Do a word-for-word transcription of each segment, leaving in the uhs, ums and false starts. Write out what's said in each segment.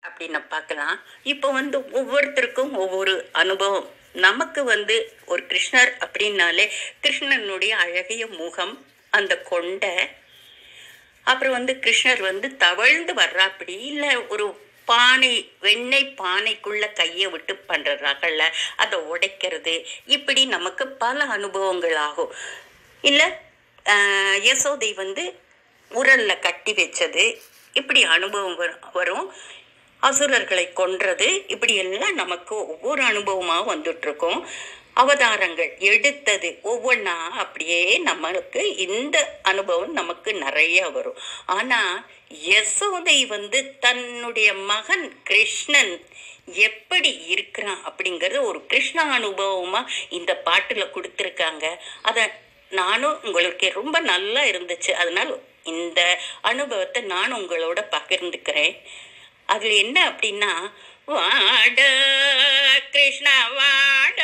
அப்படின்னு பார்க்கலாம். இப்போ வந்து ஒவ்வொருத்தருக்கும் ஒவ்வொரு அனுபவம். நமக்கு வந்து ஒரு கிருஷ்ணர் அப்படின்னாலே கிருஷ்ணனுடைய அழகிய முகம், அந்த கொண்டை, அப்புறம் வந்து கிருஷ்ணர் வந்து தவழ்ந்து வர்றாப்படி, இல்லை ஒரு பானை, வெண்ணெய் பானைக்குள்ள கையை விட்டு பண்றாங்கல்ல, அதை உடைக்கிறது, இப்படி நமக்கு பல அனுபவங்கள் ஆகும். இல்லை யசோதை வந்து உரல்ல கட்டி வச்சது, இப்படி அனுபவம் வரும். அசுரர்களை கொன்றது, இப்படி எல்லாம் நமக்கு ஒவ்வொரு அனுபவமாக வந்துட்டு இருக்கும். அவதாரங்கள் எடுத்தது ஒவ்வொன்றா அப்படியே நம்மளுக்கு இந்த அனுபவம் நமக்கு நிறைய வரும். ஆனா யசோதை வந்து தன்னுடைய மகன் கிருஷ்ணன் எப்படி இருக்கிறான் அப்படிங்கறது ஒரு கிருஷ்ண அனுபவமா இந்த பாட்டுல கொடுத்திருக்காங்க. அத நானும் உங்களுக்கு ரொம்ப நல்லா இருந்துச்சு, அதனால இந்த அனுபவத்தை நான் உங்களோட பகிர்ந்துக்கிறேன். அதுல என்ன அப்படின்னா, வாட கிருஷ்ணா வாட,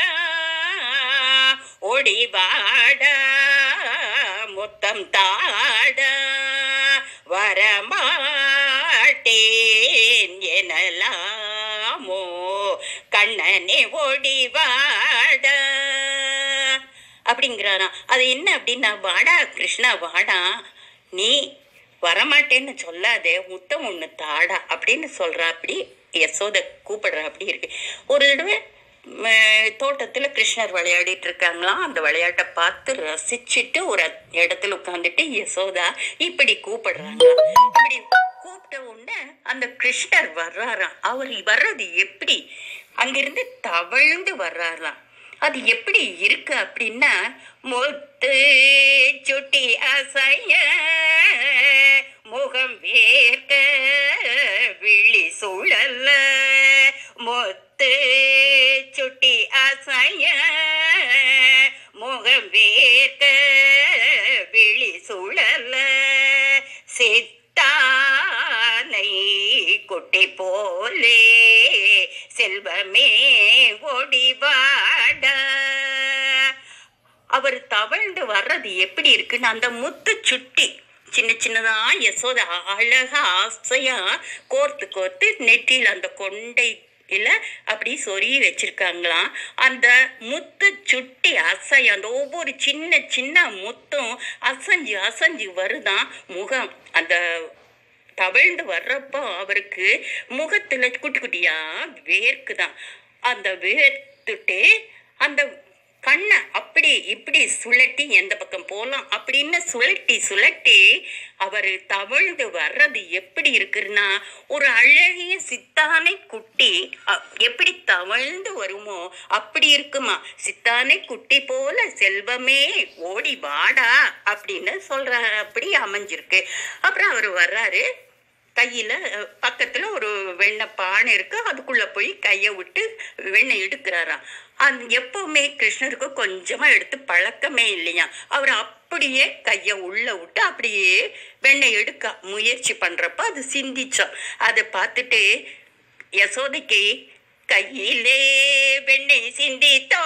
ஓடி வாட, முத்தம் தாட, வரமாட்டேன் எனலாமோ கண்ணனே ஓடி வாட அப்படிங்கிறாராம். அது என்ன அப்படின்னா, வாடா கிருஷ்ணா வாடா, நீ வரமாட்டேன்னு சொல்லாதே, முத்தம் ஒண்ணு தாடா அப்படின்னு சொல்றா. அப்படி யசோதை கூப்பிடுறா. அப்படி இருக்கு. ஒரு தடவை தோட்டத்துல கிருஷ்ணர் விளையாடிட்டு இருக்காங்களாம். அந்த விளையாட்டை பார்த்து ரசிச்சுட்டு ஒரு இடத்துல உட்காந்துட்டு யசோதா இப்படி கூப்பிடுறாங்க. இப்படி கூப்பிட்ட உடனே அந்த கிருஷ்ணர் வர்றாராம். அவர் வர்றது எப்படி, அங்கிருந்து தவழ்ந்து வர்றாராம். அது எப்படி இருக்கு அப்படின்னா, முத்து சுட்டி அசைய, முகம் வேர்க்க விழி சுழல்ல, முத்து சுட்டி அசைய, முகம் வேர்க்க விழி சுழல்ல, சித்தானை குட்டி போலே செல்வமே ஓடிவாட. அவர் தவழ்ந்து வர்றது எப்படி இருக்குன்னு, அந்த முத்து சுட்டி சின்ன சின்னதா யசோத அழகா ஆசையா கோர்த்து கோர்த்து நெற்றியில் அந்த கொண்டை இல்ல அப்படி சொருகி வச்சிருக்காங்களாம். அந்த முத்து சுட்டி அசை, அந்த ஒவ்வொரு சின்ன சின்ன முத்தும் அசைஞ்சு அசைஞ்சு வருதான் முகம். அந்த தவழ்ந்து வர்றப்போ அவருக்கு முகத்துல குட்டி குட்டியா வேர்க்குதான். அந்த வேர்த்துட்டு அந்த கண்ணை அப்படி இப்படி சுழட்டி எந்த பக்கம் போலாம் அப்படின்னு சுழட்டி சுழட்டி அவர் தவழ்ந்து வர்றது எப்படி இருக்குன்னா, ஒரு அழகிய சித்தானை குட்டி எப்படி தவழ்ந்து வருமோ அப்படி இருக்குமா. சித்தானை குட்டி போல செல்வமே ஓடி வாடா அப்படின்னு சொல்ற அப்படி அமைஞ்சிருக்கு. அப்புறம் அவர் வர்றாரு. கையில பக்கத்துல ஒரு வெண்ணெய் பானை இருக்கு, அதுக்குள்ள போய் கைய விட்டு வெண்ணெய் எடுக்கிறாராம். அது எப்பவுமே கிருஷ்ணருக்கு கொஞ்சமா எடுத்து பழக்கமே இல்லையா. அவர் அப்படியே கைய உள்ள விட்டு அப்படியே வெண்ணெய் எடுக்க முயற்சி பண்றப்ப அது சிந்திச்சோம். அதை பார்த்துட்டு யசோதைக்கு கையிலே வெண்ணெய் சிந்தித்தோ,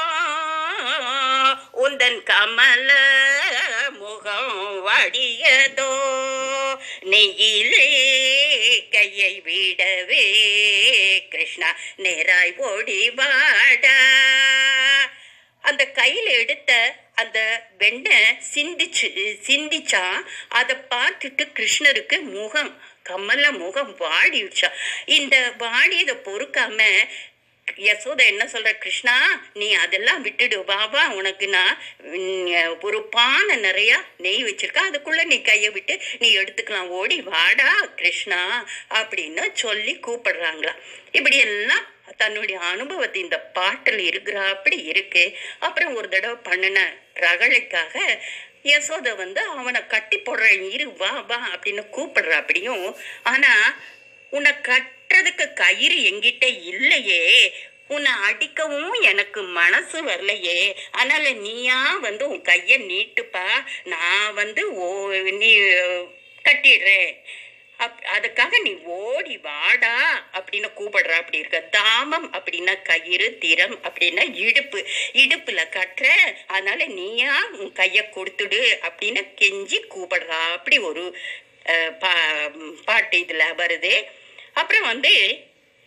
உந்தன் கமல முகம் வாடியதோ, நெய்யிலே கையை விடவே கிருஷ்ணா நேராய் ஓடி வாடா. அந்த கையில எடுத்த அந்த வெண்ணெய் சிந்திச்சு சிந்திச்சா அதை பார்த்துட்டு கிருஷ்ணருக்கு முகம் கமல முகம் வாடிடுச்சா. இந்த வாடியதை பொறுக்காம யசோதை என்ன சொல்ற, கிருஷ்ணா நீ அதெல்லாம் விட்டுடு, பாபா உனக்கு நான் ஒரு பானை நிறைய நெய் வச்சிருக்கா, அதுக்குள்ள நீ கையை விட்டு நீ எடுத்துக்கலாம், ஓடி வாடா கிருஷ்ணா அப்படின்னு சொல்லி கூப்பிடுறாங்களா. இப்படி எல்லாம் தன்னுடைய அனுபவத்தை இந்த பாட்டில் இருக்கிற அப்படி இருக்கு. அப்புறம் ஒரு தடவை பண்ணின ரகளைக்காக யசோதை வந்து அவனை கட்டி போடுற, இரு வா வா அப்படின்னு கூப்பிடுற அப்படியும். ஆனா உன்னை கட்டுறதுக்கு கயிறு எங்கிட்ட இல்லையே, உன்னை அடிக்கவும் எனக்கு மனசு வரலையே, அதனால நீயா வந்து உன் கைய நீட்டுப்பா, நான் வந்து ஓ நீ கட்டிடுறேன், அப் அதுக்காக நீ ஓடி வாடா அப்படின்னு கூப்பிடுற. அப்படி இருக்க தாமம் அப்படின்னா கயிறு, திறம் அப்படின்னா இடுப்பு, இடுப்புல கட்டுற, அதனால நீயா உன் கைய கொடுத்துடு அப்படின்னு கெஞ்சி கூப்பிடுறா. அப்படி ஒரு பா பாட்டு இதுல வருது. அப்புறம் வந்து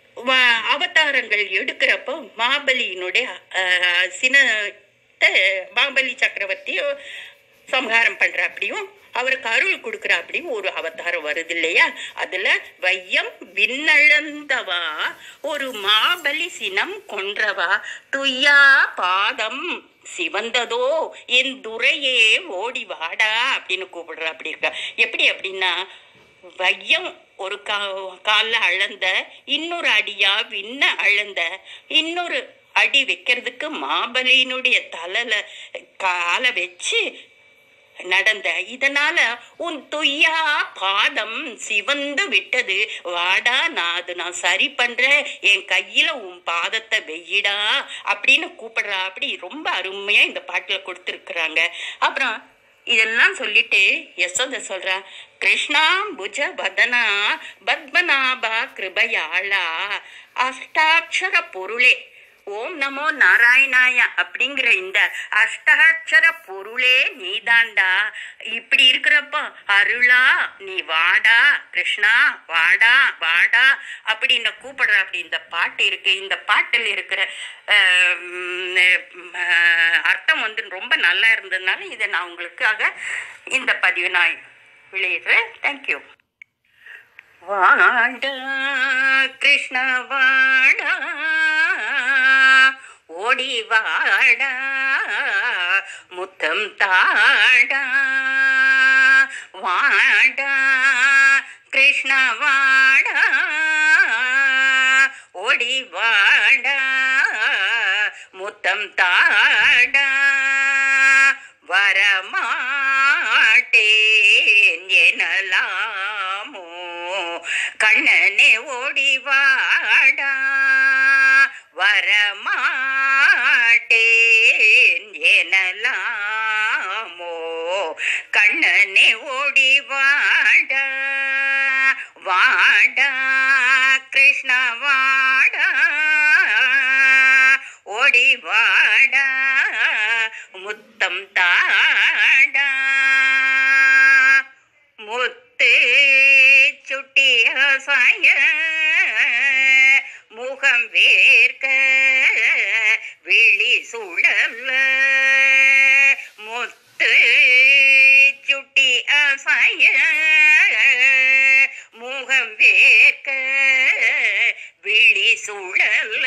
அவதாரங்கள் எடுக்கிறப்போ மாபலியினுடைய சினத்தை மாபலி சக்கரவர்த்தி சம்ஹாரம் பண்ற அப்படியும் அவருக்கு அருள் கொடுக்குற அப்படியும் ஒரு அவதாரம் வருது இல்லையா? அதுல வையம் விண்ணழந்தவா ஒரு மாபலி சினம் கொன்றவா துய்யா பாதம் சிவந்ததோ என் துரையே ஓடி வாடா அப்படின்னு கூப்பிடுற அப்படி இருக்கா. எப்படி அப்படின்னா, வையம் ஒரு கா காலில் அளந்த, இன்னொரு அடியா விண்ண அளந்த, இன்னொரு அடி வைக்கிறதுக்கு மாபலியினுடைய தலையில காலை வச்சு நடந்த. இதனால உன் தொய்யா பாதம் சிவந்து விட்டது, வாடா நான் அது நான் சரி பண்றேன், என் கையில உன் பாதத்தை வெய்யிடா அப்படின்னு கூப்பிடுறா. அப்படி ரொம்ப அருமையா இந்த பாட்டுல கொடுத்துருக்குறாங்க. அப்புறம் இதெல்லாம் சொல்லிட்டு யசோத சொல்றா, கிருஷ்ணா புஜ பதனா பத்மநாபா கிருபயாளா அஷ்டாட்சர பொருளே ஓம் நமோ நாராயணாய அப்படிங்கிற இந்த அஷ்டாட்சர பொருளே நீதாண்டா. இப்படி இருக்கிறப்போ அருளா நீ வாடா கிருஷ்ணா, வாடா வாடா அப்படின்னு கூப்பிடுற அப்படி இந்த பாட்டு இருக்கு. இந்த பாட்டில் இருக்கிற அர்த்தம் வந்து ரொம்ப நல்லா இருந்ததுனால இதை நான் உங்களுக்காக இந்த பதிவு நான் வெளியிடுறேன். தேங்க்யூ. வாடா கிருஷ்ண வாடா ஓடி வாடா முத்தம் தாடா, வாடா கிருஷ்ண வாடா ஓடி வாடா முத்தம் தாடா, வரமாட்டேன் எனலாமோ கண்ணனே ஓடி வாடா, வரமாட்டேன் எனலாமோ கண்ணனே ஓடி வாடா, வாடா கிருஷ்ண வாடா ஓடி வாடா முத்தம் தாடா, முத்து சுட்டி சாய முகம் வேர்க்க விழி சுழல, முத்து சுட்டி அசைய முகம் வேர்க்க விழி சுழல,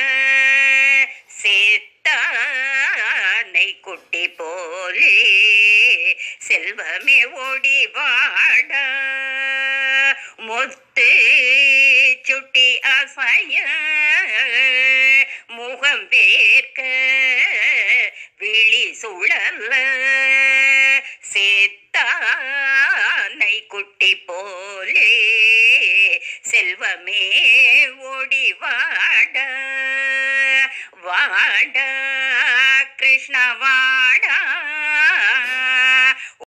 சேத்தானை குட்டி போலே செல்வமே ஓடி வாடா, முத்து சுட்டி அசைய முகம் வேர்க்க விழி சுழல, சேத்தானை குட்டி போலே செல்வமே ஓடி வாடா, வாடா கிருஷ்ண வாடா